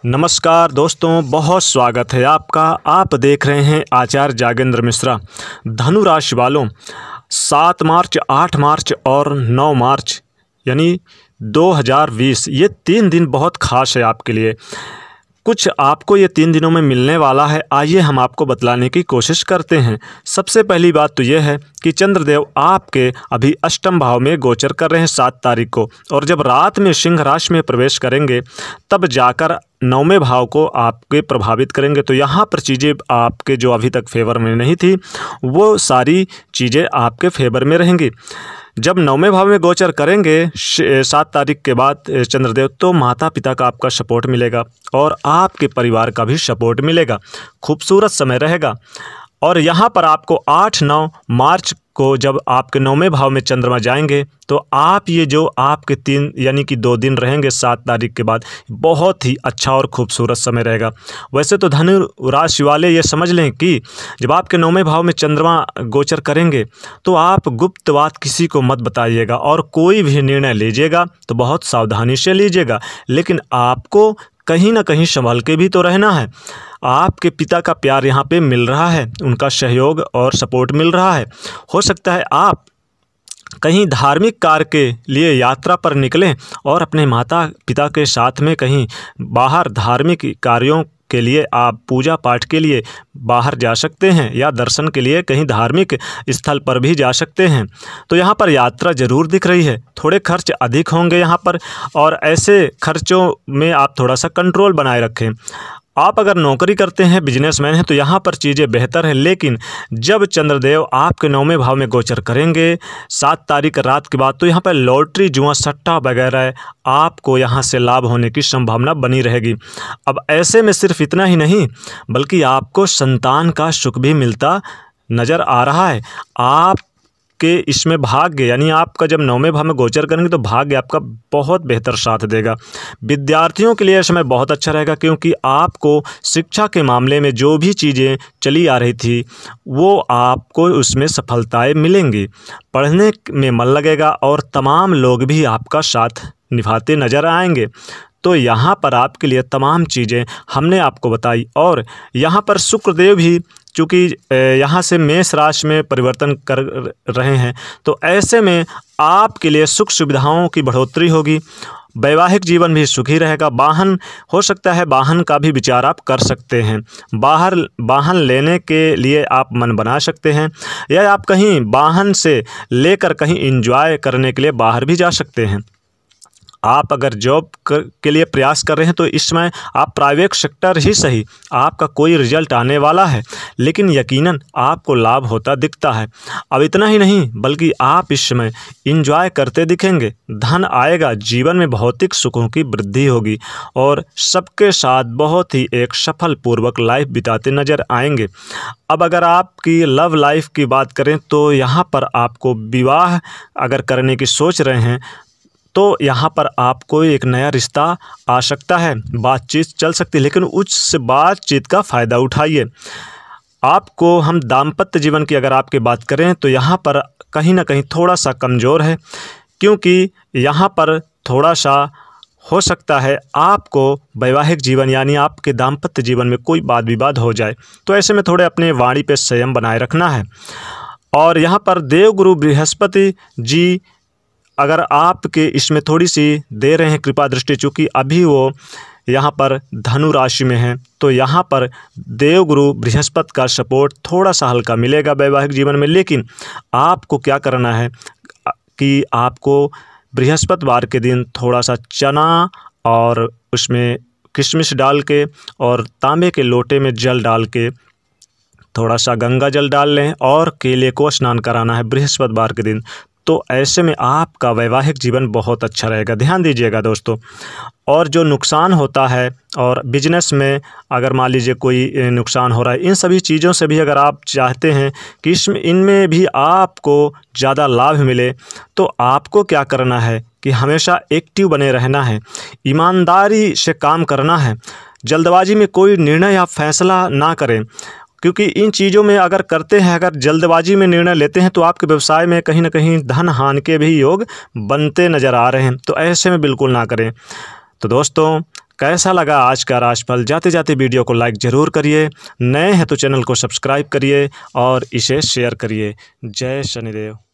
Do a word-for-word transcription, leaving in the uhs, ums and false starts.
नमस्कार दोस्तों, बहुत स्वागत है आपका। आप देख रहे हैं आचार्य जागेंद्र मिश्रा। धनु राशि वालों, सात मार्च, आठ मार्च और नौ मार्च यानी दो हज़ार बीस ये तीन दिन बहुत ख़ास है आपके लिए। कुछ आपको ये तीन दिनों में मिलने वाला है, आइए हम आपको बतलाने की कोशिश करते हैं। सबसे पहली बात तो यह है कि चंद्रदेव आपके अभी अष्टम भाव में गोचर कर रहे हैं सात तारीख को, और जब रात में सिंह राशि में प्रवेश करेंगे तब जाकर नौवें भाव को आपके प्रभावित करेंगे। तो यहाँ पर चीज़ें आपके जो अभी तक फेवर में नहीं थी वो सारी चीज़ें आपके फेवर में रहेंगी। जब नौवें भाव में गोचर करेंगे सात तारीख के बाद चंद्रदेव, तो माता पिता का आपका सपोर्ट मिलेगा और आपके परिवार का भी सपोर्ट मिलेगा। खूबसूरत समय रहेगा। और यहाँ पर आपको आठ नौ मार्च को जब आपके नौवें भाव में चंद्रमा जाएंगे तो आप ये जो आपके तीन यानी कि दो दिन रहेंगे सात तारीख के बाद, बहुत ही अच्छा और खूबसूरत समय रहेगा। वैसे तो धनु राशि वाले ये समझ लें कि जब आपके नौवें भाव में चंद्रमा गोचर करेंगे तो आप गुप्त बात किसी को मत बताइएगा, और कोई भी निर्णय लीजिएगा तो बहुत सावधानी से लीजिएगा। लेकिन आपको कहीं ना कहीं संभल के भी तो रहना है। आपके पिता का प्यार यहाँ पे मिल रहा है, उनका सहयोग और सपोर्ट मिल रहा है। हो सकता है आप कहीं धार्मिक कार्य के लिए यात्रा पर निकलें और अपने माता पिता के साथ में कहीं बाहर धार्मिक कार्यों के लिए आप पूजा पाठ के लिए बाहर जा सकते हैं, या दर्शन के लिए कहीं धार्मिक स्थल पर भी जा सकते हैं। तो यहाँ पर यात्रा ज़रूर दिख रही है। थोड़े खर्च अधिक होंगे यहाँ पर, और ऐसे खर्चों में आप थोड़ा सा कंट्रोल बनाए रखें। आप अगर नौकरी करते हैं, बिजनेसमैन हैं, तो यहाँ पर चीज़ें बेहतर हैं। लेकिन जब चंद्रदेव आपके नौवें भाव में गोचर करेंगे सात तारीख रात के बाद, तो यहाँ पर लॉटरी, जुआ, सट्टा वगैरह आपको यहाँ से लाभ होने की संभावना बनी रहेगी। अब ऐसे में सिर्फ इतना ही नहीं, बल्कि आपको संतान का सुख भी मिलता नज़र आ रहा है। आप कि इसमें भाग्य यानी आपका जब नौवें भाव में गोचर करेंगे तो भाग्य आपका बहुत बेहतर साथ देगा। विद्यार्थियों के लिए समय बहुत अच्छा रहेगा, क्योंकि आपको शिक्षा के मामले में जो भी चीज़ें चली आ रही थी वो आपको उसमें सफलताएं मिलेंगी। पढ़ने में मन लगेगा और तमाम लोग भी आपका साथ निभाते नज़र आएंगे। तो यहाँ पर आपके लिए तमाम चीज़ें हमने आपको बताई। और यहाँ पर शुक्रदेव भी चूँकि यहाँ से मेष राशि में परिवर्तन कर रहे हैं, तो ऐसे में आपके लिए सुख सुविधाओं की बढ़ोतरी होगी। वैवाहिक जीवन भी सुखी रहेगा। वाहन हो सकता है, वाहन का भी विचार आप कर सकते हैं। बाहर वाहन लेने के लिए आप मन बना सकते हैं, या आप कहीं वाहन से लेकर कहीं एंजॉय करने के लिए बाहर भी जा सकते हैं। आप अगर जॉब के लिए प्रयास कर रहे हैं तो इस समय आप प्राइवेट सेक्टर ही सही, आपका कोई रिजल्ट आने वाला है, लेकिन यकीनन आपको लाभ होता दिखता है। अब इतना ही नहीं, बल्कि आप इस समय एंजॉय करते दिखेंगे। धन आएगा, जीवन में भौतिक सुखों की वृद्धि होगी, और सबके साथ बहुत ही एक सफल पूर्वक लाइफ बिताते नज़र आएंगे। अब अगर आपकी लव लाइफ की बात करें तो यहाँ पर आपको विवाह अगर करने की सोच रहे हैं तो यहाँ पर आपको एक नया रिश्ता आ सकता है, बातचीत चल सकती है, लेकिन उस बातचीत का फ़ायदा उठाइए। आपको हम दाम्पत्य जीवन की अगर आपकी बात करें तो यहाँ पर कहीं ना कहीं थोड़ा सा कमज़ोर है, क्योंकि यहाँ पर थोड़ा सा हो सकता है आपको वैवाहिक जीवन यानी आपके दाम्पत्य जीवन में कोई वाद विवाद हो जाए। तो ऐसे में थोड़े अपने वाणी पे संयम बनाए रखना है। और यहाँ पर देवगुरु बृहस्पति जी अगर आपके इसमें थोड़ी सी दे रहे हैं कृपा दृष्टि, चूँकि अभी वो यहाँ पर धनु राशि में हैं, तो यहाँ पर देवगुरु बृहस्पति का सपोर्ट थोड़ा सा हल्का मिलेगा वैवाहिक जीवन में। लेकिन आपको क्या करना है कि आपको बृहस्पतिवार के दिन थोड़ा सा चना और उसमें किशमिश डाल के और तांबे के लोटे में जल डाल के थोड़ा सा गंगा जल डाल लें और केले को स्नान कराना है बृहस्पतिवार के दिन। तो ऐसे में आपका वैवाहिक जीवन बहुत अच्छा रहेगा। ध्यान दीजिएगा दोस्तों। और जो नुकसान होता है, और बिजनेस में अगर मान लीजिए कोई नुकसान हो रहा है, इन सभी चीज़ों से भी अगर आप चाहते हैं कि इसमें इनमें भी आपको ज़्यादा लाभ मिले, तो आपको क्या करना है कि हमेशा एक्टिव बने रहना है, ईमानदारी से काम करना है। जल्दबाजी में कोई निर्णय या फैसला ना करें, क्योंकि इन चीज़ों में अगर करते हैं, अगर जल्दबाजी में निर्णय लेते हैं तो आपके व्यवसाय में कहीं ना कहीं धन हानि के भी योग बनते नज़र आ रहे हैं। तो ऐसे में बिल्कुल ना करें। तो दोस्तों, कैसा लगा आज का राशिफल? जाते जाते वीडियो को लाइक ज़रूर करिए, नए हैं तो चैनल को सब्सक्राइब करिए और इसे शेयर करिए। जय शनिदेव।